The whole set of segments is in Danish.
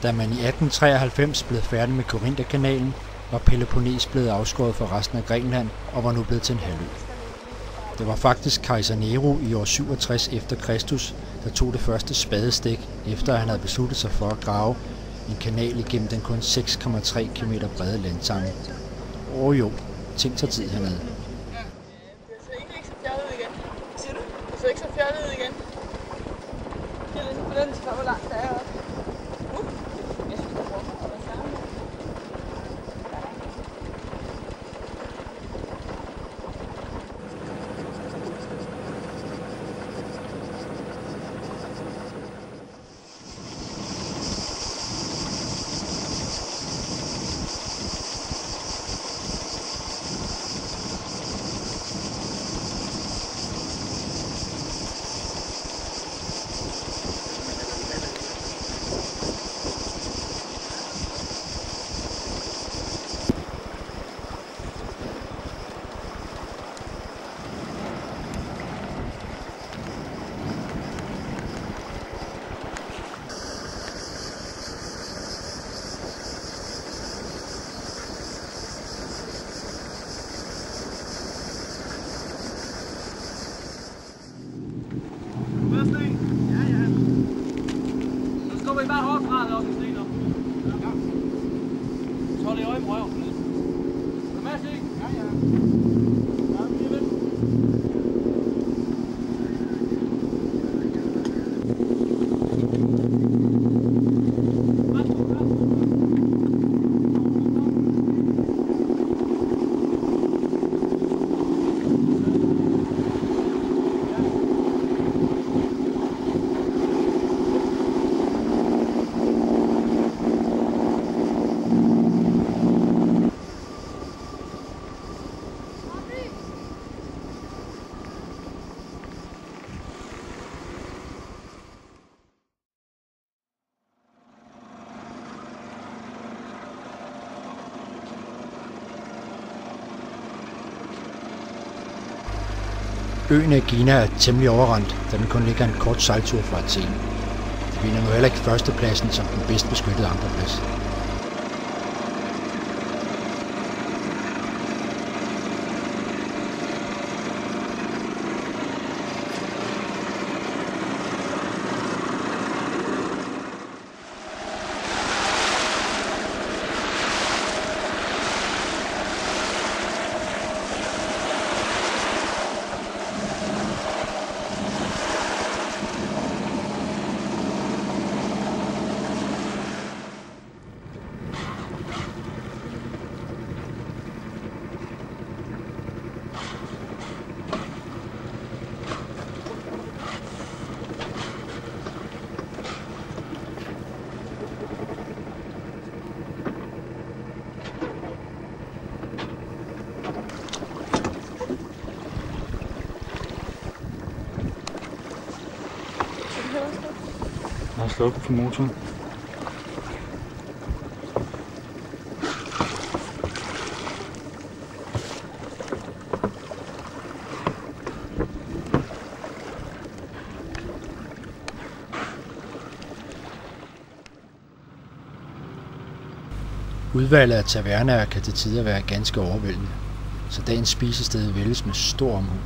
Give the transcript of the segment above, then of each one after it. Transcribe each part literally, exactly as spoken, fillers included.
Da man i atten treoghalvfems blev færdig med Korintherkanalen, var Peloponnes blevet afskåret fra resten af Grækenland og var nu blevet til en halvø. Det var faktisk kejser Nero i år syvogtres efter Kristus, der tog det første spadestik, efter at han havde besluttet sig for at grave en kanal igennem den kun seks komma tre kilometer brede landtange. Og jo, ting tager tid hernede. Det ser ikke så fjollet igen. Siger du? Det ser ikke så fjollet igen. Det er ligesom på den, så hvor langt der er også. Uh, jeg synes, der rummer noget sammen. Øen Aegina er temmelig overrendt, da den kun ligger en kort sejltur fra Athen. Det vinder nu heller ikke førstepladsen som den bedst beskyttede ankerplads. Jeg har slukket for motoren. Udvalget af tavernaer kan til tider være ganske overvældende, så dagens spisested vælges med stor omhu.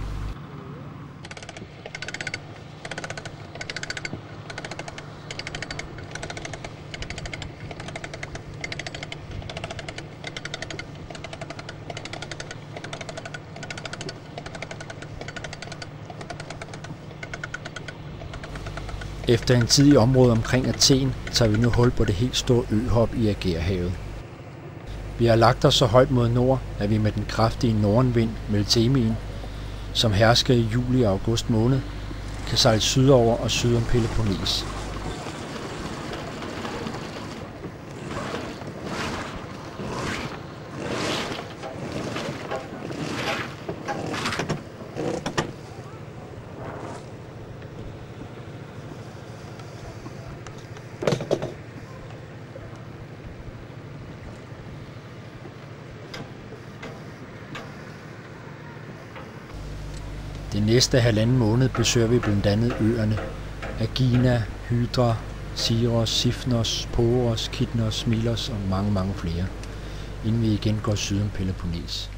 Efter en tid i området omkring Athen, tager vi nu hul på det helt store øhop i Ægæerhavet. Vi har lagt os så højt mod nord, at vi med den kraftige nordenvind Meltemien, som hersker i juli og august måned, kan sejle sydover og syd om Peloponnes. Den næste halvanden måned besøger vi blandt andet øerne Aegina, Hydra, Siros, Sifnos, Poros, Kitnos, Milos og mange, mange flere, inden vi igen går syd om Peloponnes.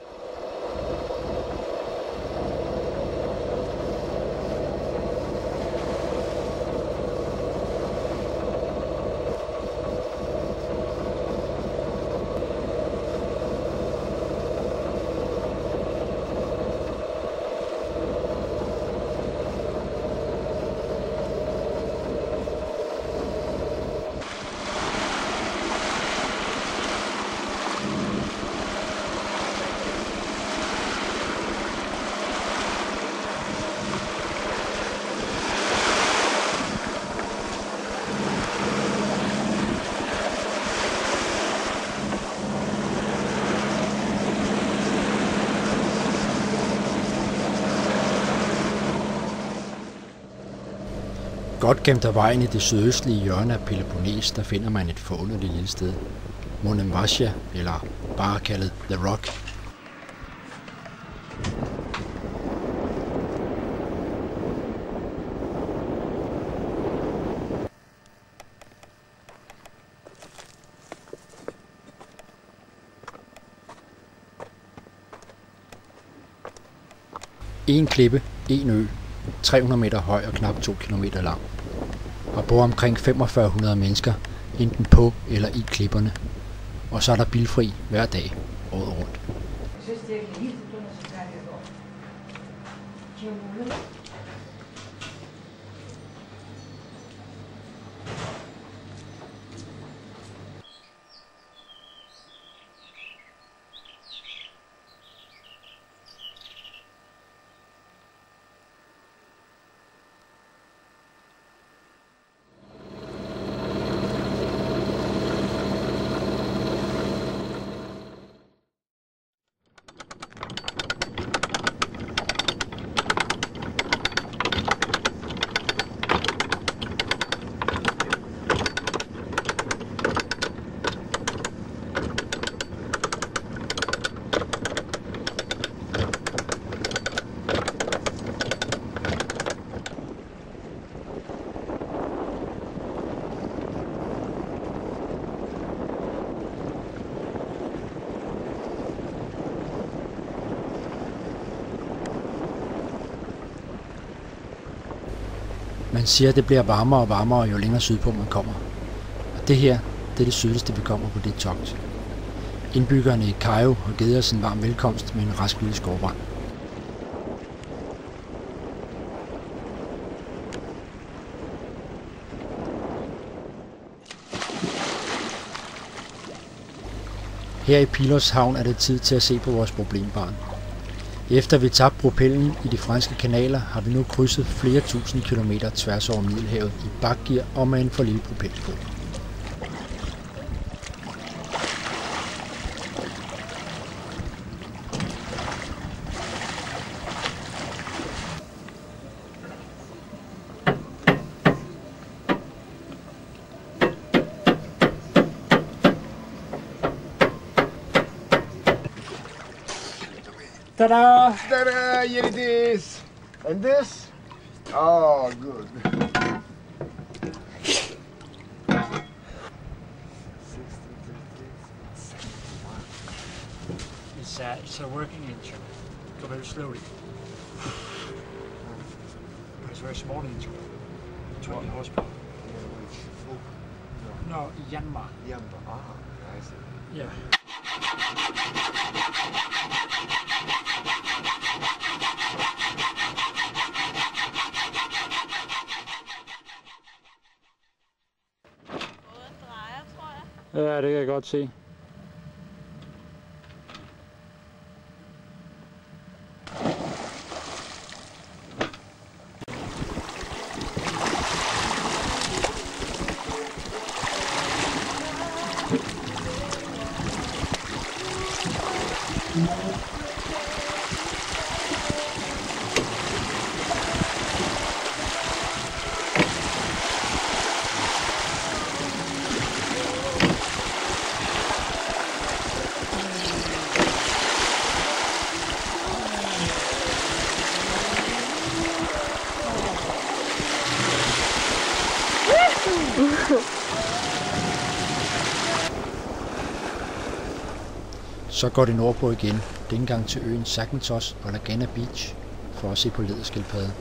Godt gemt af vejen i det sydøstlige hjørne af Peloponnes, der finder man et forunderligt lille sted. Monemvasia, eller bare kaldet The Rock. En klippe, en ø, tre hundrede meter høj og knap to kilometer lang. Der bor omkring femogfyrre hundrede mennesker, enten på eller i klipperne. Og så er der bilfri hver dag, året rundt. Man siger, at det bliver varmere og varmere, jo længere sydpå man kommer. Og det her, det er det sydligste, vi kommer på det togt. Indbyggerne i Cairo har givet os en varm velkomst med en rask lille skovbrand. Her i Pilos havn er det tid til at se på vores problembarn. Efter vi tabte propellen i de franske kanaler, har vi nu krydset flere tusind kilometer tværs over Middelhavet i bakgear og med en for lille propel på. Ta-da! Ta-da! Here it is! And this? Oh, good. It's a, it's a working engine. Go very slowly. It's a very small engine. twenty horsepower. No, Yanmar. Yanmar. Ah, I see. Yeah. Ja, det kan jeg godt se. Så går det nordpå igen, denne gang til øen Zakynthos og Laguna Beach, for at se på læderskildpadde.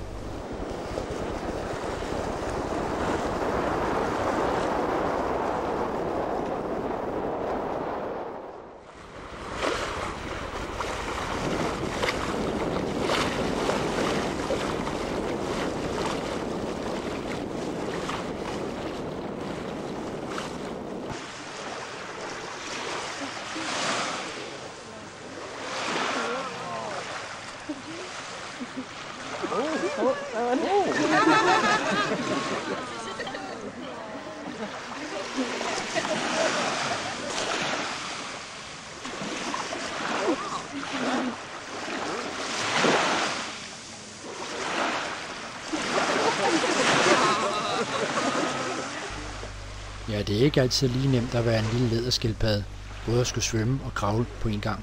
Ja, det er ikke altid lige nemt at være en lille læderskildpadde, både at skulle svømme og kravle på en gang.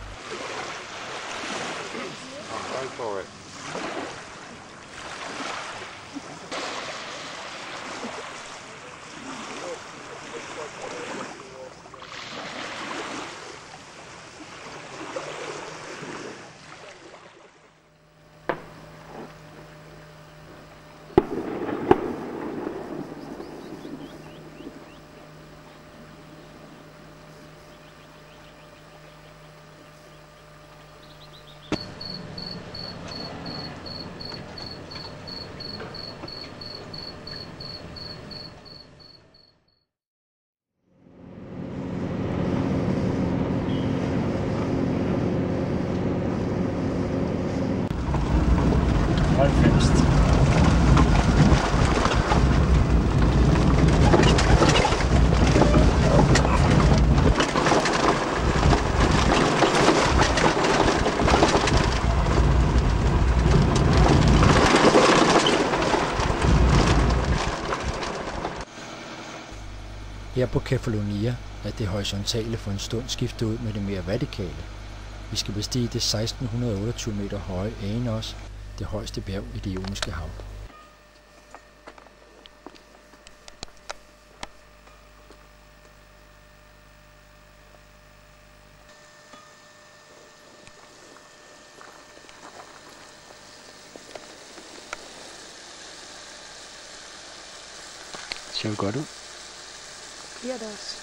Her på Kefalonia er det horisontale for en stund skiftet ud med det mere vertikale. Vi skal bestige det seksten otteogtyve meter høje Aenos, det højeste bjerg i det Ioniske hav. Det ser jo godt ud. Ja, det også.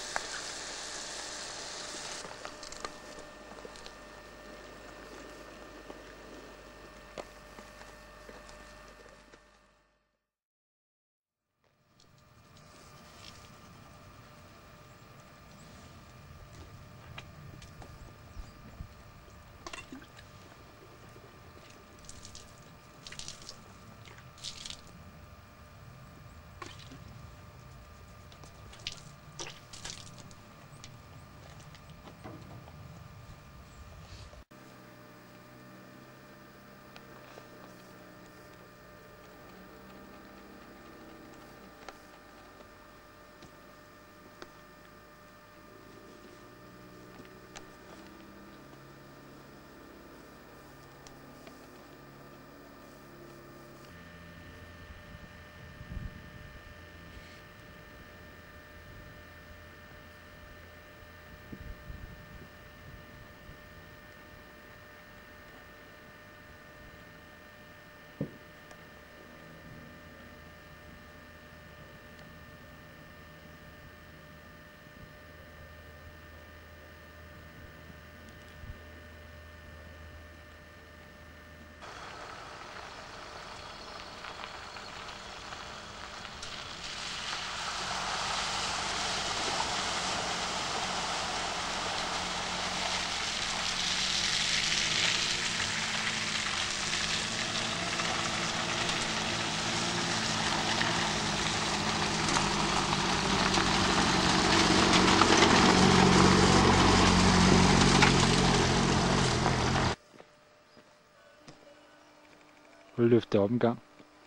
Og løfte det op en gang.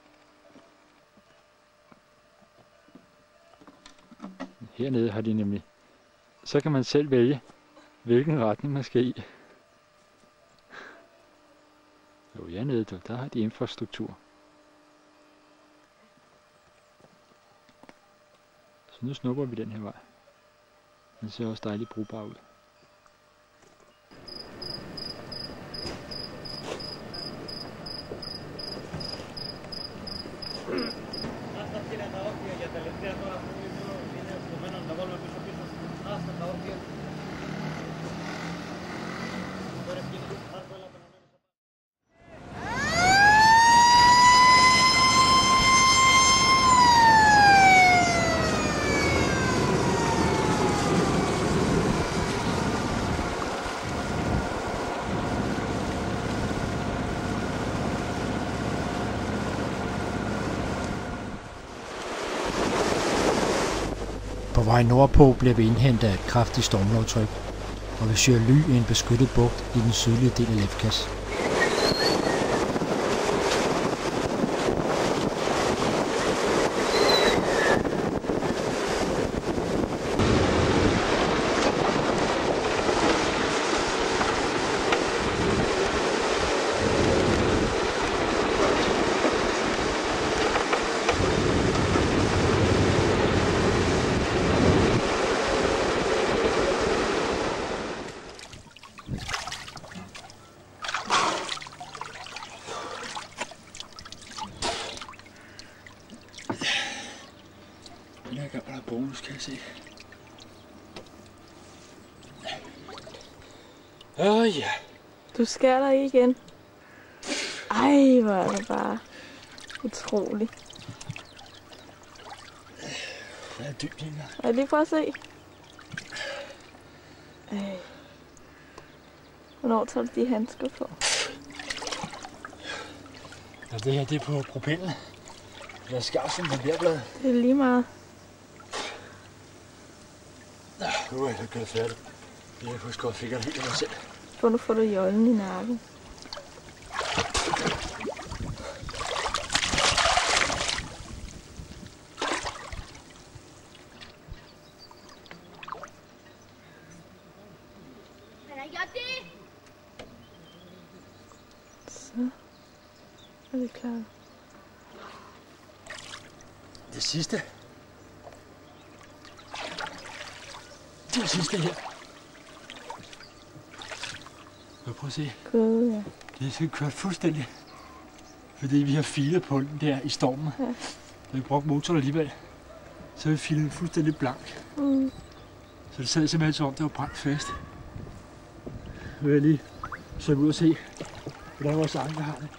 Hernede har de nemlig. Så kan man selv vælge, hvilken retning man skal i. Jo, hernede, der har de infrastruktur. Så nu snupper vi den her vej. Den ser også dejligt brugbar ud. vej nordpå bliver vi indhentet af et kraftigt stormlavtryk, og vi søger ly i en beskyttet bugt i den sydlige del af Lefkas. Jeg kan bare bonus, kan jeg se. Åh oh, ja. Du skærer dig igen. Ej, hvor er det bare utroligt. Det er dybt engang. Jeg lige prøve at se. Ej. Hvornår tager du de handsker på? Ja, det her det er på propellen. Jeg er skarp som papirblad. Det er lige meget. Nu er jeg kørt færdig. Jeg kan huske, at jeg fik det helt af mig selv. For nu får du jollen i nakken. Så er vi klar. Det sidste. Det sidste her. Prøv at se. God, ja. Det er så kørt fuldstændig. Fordi vi har filet på den der i stormen. Ja. Da vi brugte motoren alligevel, så har vi filet den fuldstændig blank. Mm. Så det sad simpelthen som om, det var brændt fast. Nu vil jeg lige søge ud og se, hvordan vores anker har det.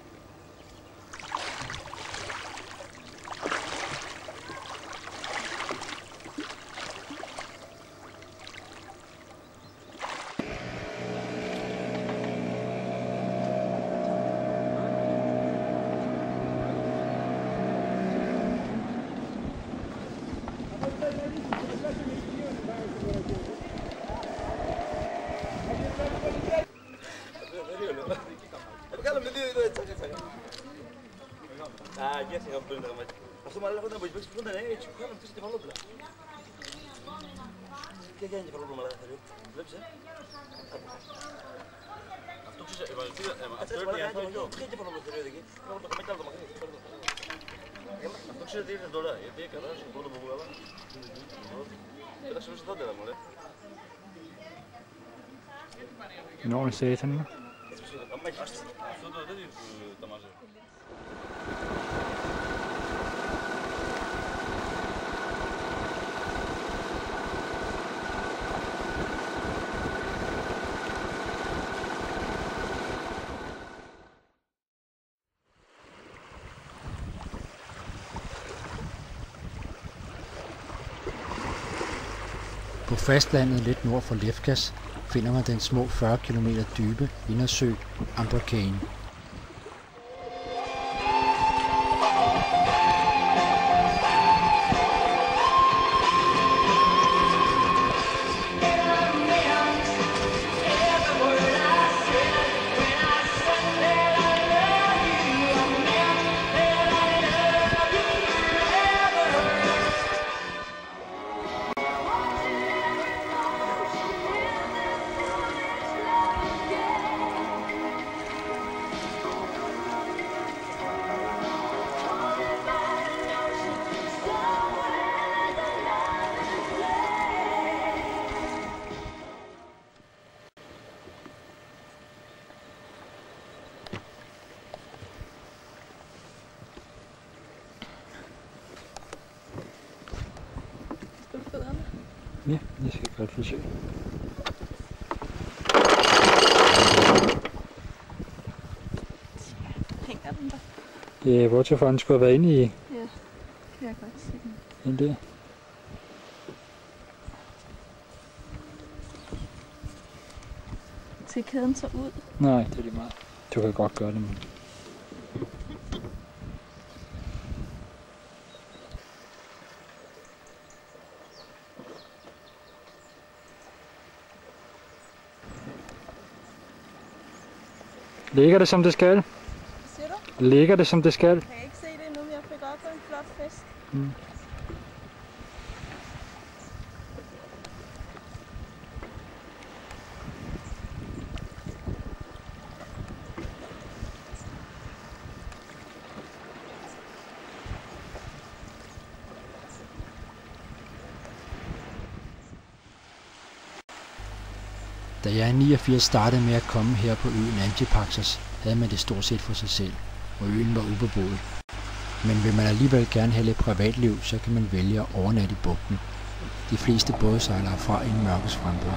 아, 이게 제가 부른다고 말. 무슨 말을 하다 보니 무슨 분들 내 축하는 뜻이 별로 없다. 이게 이제 별로 말을 하세요. 그렇지? 또 진짜 이거 이거 아, 저 말을 하죠. 어떻게 이제 별로 들어야 되게. 그것도 코멘트도 막 해. 또 진짜 되는 돌아. 이게 가라. 돌아 보고 가. 그래서 무슨 도대라 뭐래? Når satan. 엄마 진짜. 저도 어디 그 담아줘. På fastlandet lidt nord for Lefkas finder man den små fyrre kilometer dybe indersø Amberkane. Ja, det skal jeg godt forsøge. Hænger den der? Ja, bortset fra den skulle have været inde i. Ja, kan jeg godt se den. Den der. Skal kæden så ud? Nej, det er lige meget. Du kan godt gøre det, men... Ligger det som det skal? Hvad siger du? Ligger det som det skal? Jeg kan ikke se det endnu, men jeg fik op på en flot fisk. Mm. Da jeg i niogfirs startede med at komme her på øen Antipaxos, havde man det stort set for sig selv, og øen var ubeboet. Men vil man alligevel gerne have lidt privatliv, så kan man vælge at overnatte i bugten. De fleste både sejler fra en mørkets frembrud.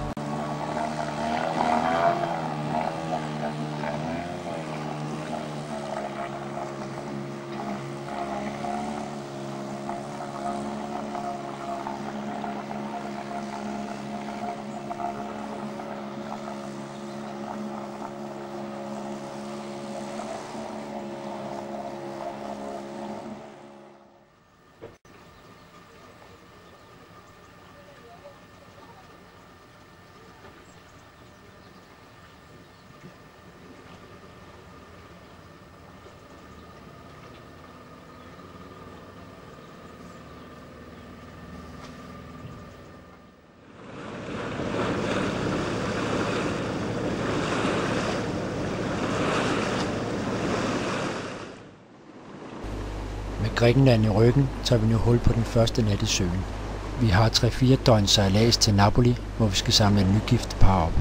Med Grækenland i ryggen tager vi nu hul på den første nat i søen. Vi har tre fire døgn sejlads til Napoli, hvor vi skal samle en nygift par op.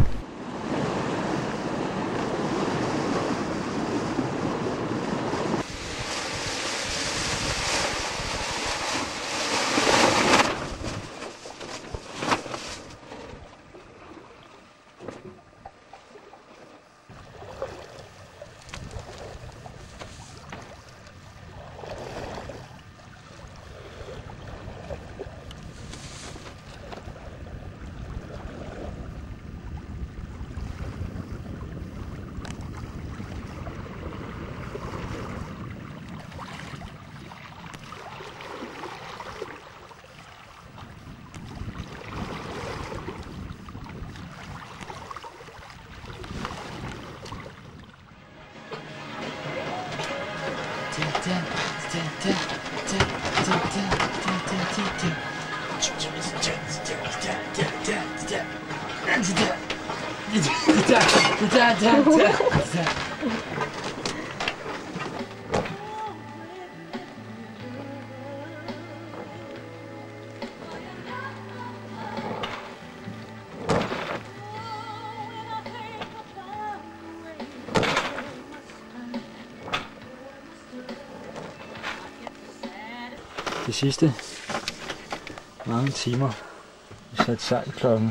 De sidste mange timer. Vi satte sejl klokken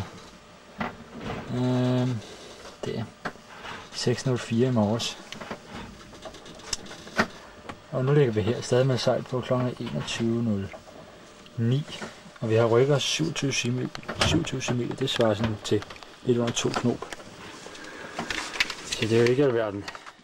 øh, der seks nul fire i morges. Og nu ligger vi her stadig med sejl på klokken enogtyve nul ni. Og vi har rykket os syvogtyve kilometer. Det svarer sådan til lidt under to knop. Så det er jo ikke alverden.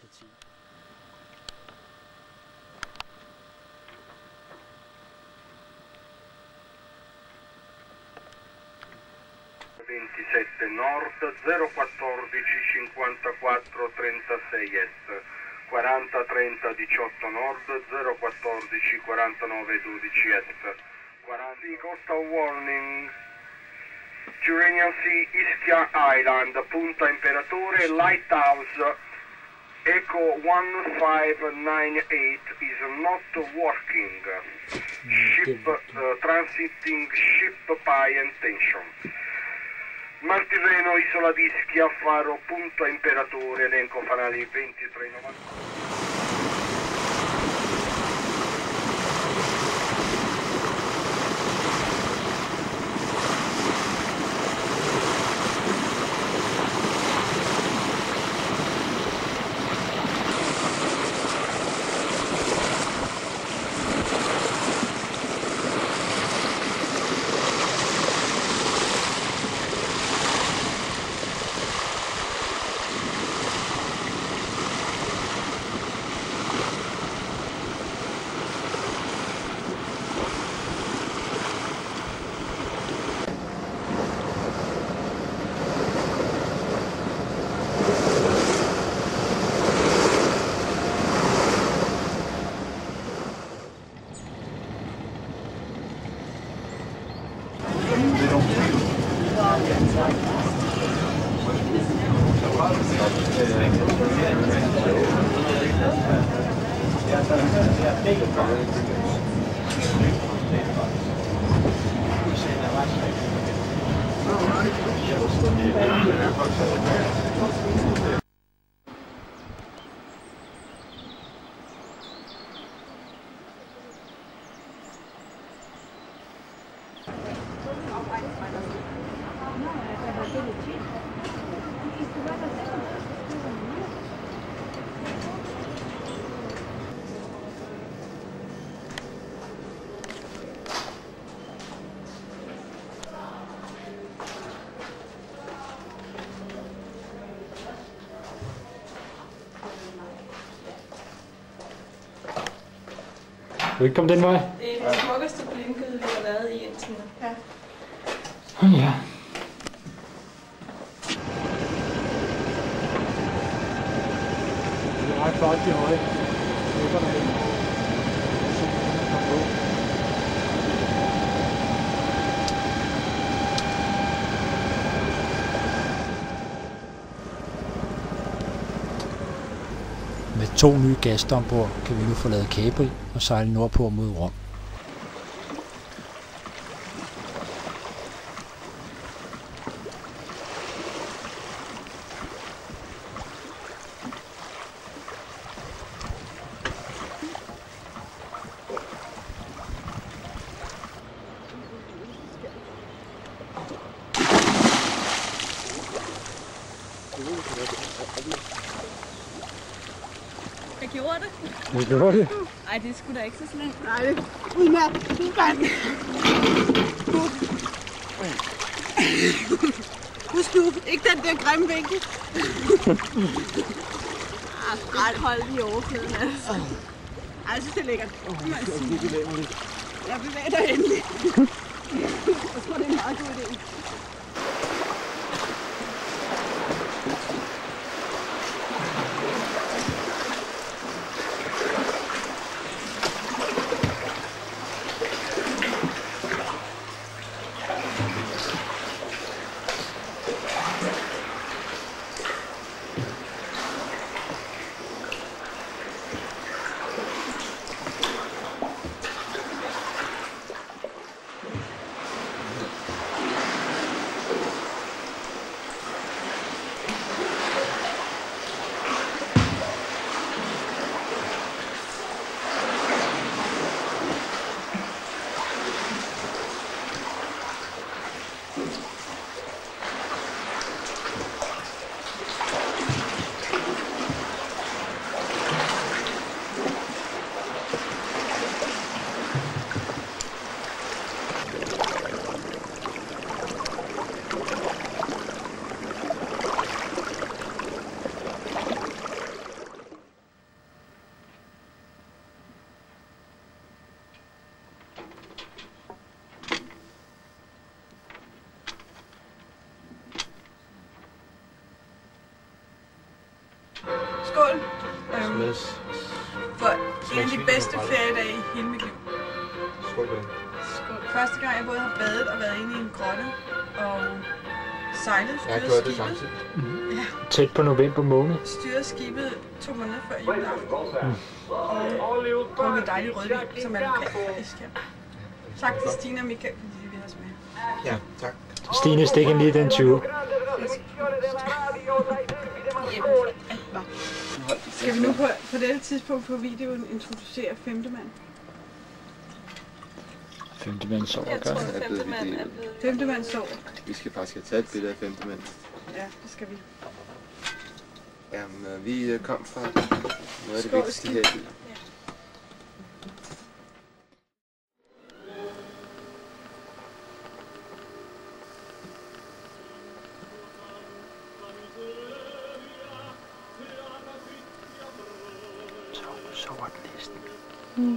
ventisette nord, zero quattordici cinquantaquattro trentasei est, quaranta trenta diciotto nord, zero quattordici quarantanove dodici est, quaranta coastal warning, Tyrrhenian Sea, Ischia Island, punta imperatore, lighthouse, Echo one five nine eight is not working, ship, uh, transiting ship by intention. Martireno, Isola di Ischia, faro, punto imperatore, elenco fanali ventitré novanta. Vil du ikke komme den vej? Det er den smukkeste blindgyde, vi har lavet i indtil nu. Ja. Oh, ja. Det er ret flot, de høje. Med to nye gaster ombord kan vi nu få lavet kabel og sejle nordpå mod Rom. Jeg gjorde det. Jeg gjorde det. Ej, det er sgu da ikke så slemt. Nej, det er uden at mand. Husk nu, ikke den der grimme vinkel. Ah, ret hold i overfladen, altså. Ej, jeg synes, det er lækkert. Det må jeg sige. Jeg bevæger dig endelig. Jeg tror, det er en meget god idé. Skål. Øhm, for en af de bedste feriedage i hele mit liv. Skål på den. Skål. Første gang jeg både har badet og været inde i en grotte og sejlet, Jeg har styret gjort det skibet. samtidig. Mm. Ja, Tæt på november måned. styret skibet to måneder før juleaften. Mm. Og drukket dejlig rødvin, som er lokalt fra Estland. Tak til Stine og Michael, fordi vi har os med. Ja, tak. Stine, stik en lige den tyve. Skal vi nu på, på dette tidspunkt på videoen introducere femte mand? Femte mand sover Jeg tror, godt. at femte mand er blevet... Femte mand sover. Vi skal faktisk have taget et billede af femte mand. Ja, det skal vi. Jamen, øh, vi øh, kom fra noget af det Skål, vigtigste her i byen. Så sover den næsten. Mm.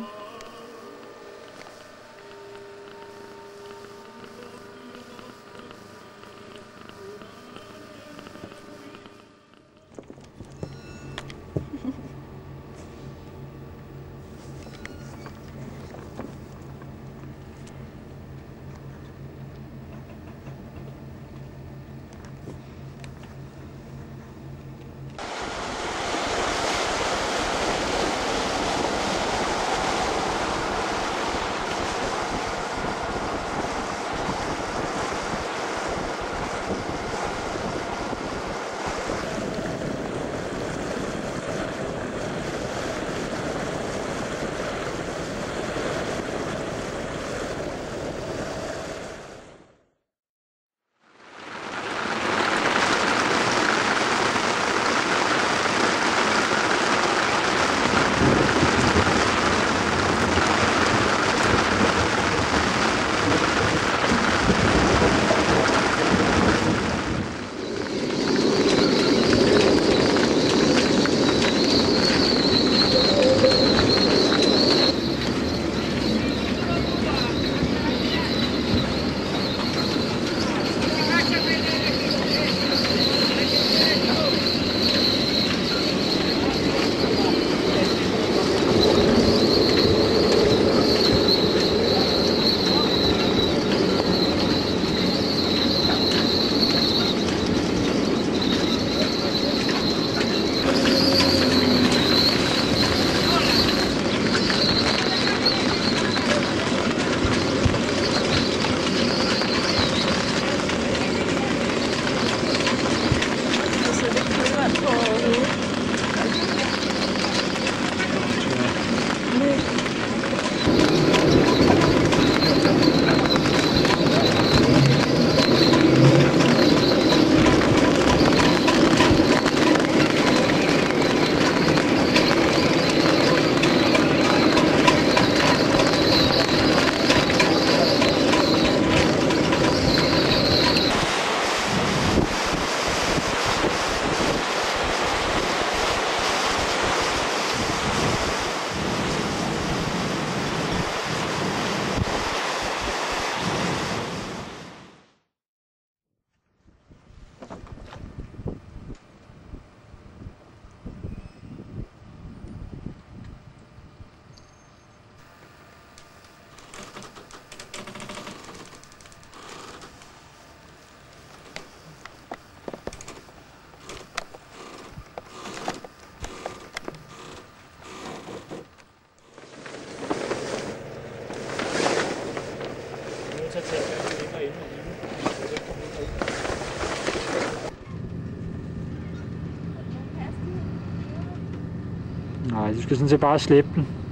Nej, du skal sådan set bare slippe den.